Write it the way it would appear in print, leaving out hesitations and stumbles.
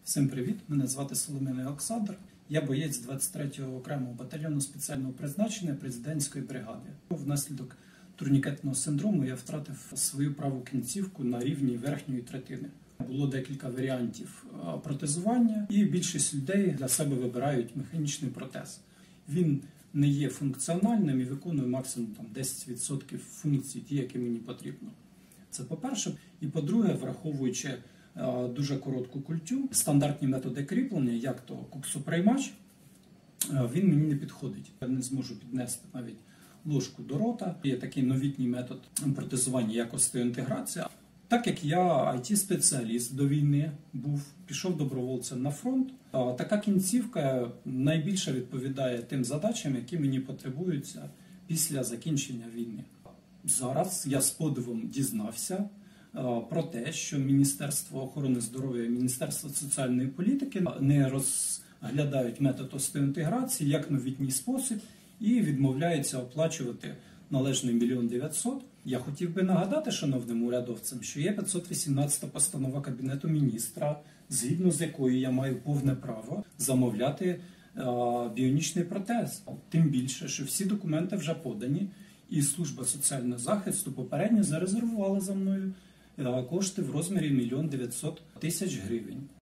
Всім привіт! Мене звати Соломиний Олександр. Я боєць 23-го окремого батальйону спеціального призначення президентської бригади. Внаслідок турнікетного синдрому я втратив свою праву кінцівку на рівні верхньої третини. Було декілька варіантів протезування, і більшість людей для себе вибирають механічний протез. Він не є функціональним і виконує максимум 10% функцій, ті, які мені потрібно. Це по-перше. І по-друге, враховуючи дуже коротку культю, стандартні методи кріплення, як то коксоприймач, він мені не підходить. Я не зможу піднести навіть ложку до рота. Є такий новітній метод протезування, як остеоінтеграція. Так як я IT-спеціаліст до війни був, пішов добровольцем на фронт, така кінцівка найбільше відповідає тим задачам, які мені потребуються після закінчення війни. Зараз я з подивом дізнався про те, що Міністерство охорони здоров'я і Міністерство соціальної політики не розглядають метод остеоінтеграції як новітній спосіб і відмовляються оплачувати належний 1 900 000. Я хотів би нагадати шановним урядовцям, що є 518 постанова Кабінету міністра, згідно з якою я маю повне право замовляти біонічний протез. Тим більше, що всі документи вже подані, і Служба соціального захисту попередньо зарезервувала за мною кошти в розмірі 1 900 000 гривень.